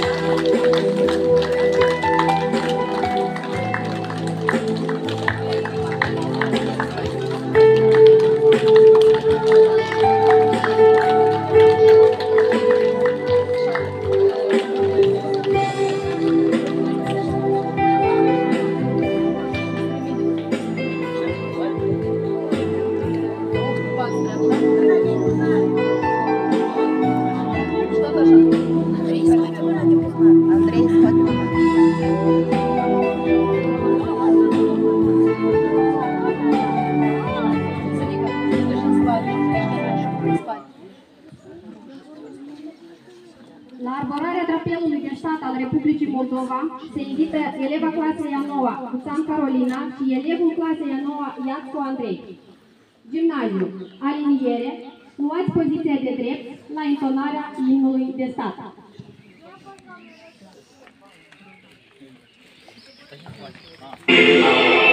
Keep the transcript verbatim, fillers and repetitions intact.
La arborarea drapelului de stat al Republicii Moldova se invită eleva clasei a noua, Cuțan Carolina, și elevul clasei a noua, Iaccu Andrei. Gimnaziu, aliniere, luați poziția de drept la intonarea imnului de stat. Ah.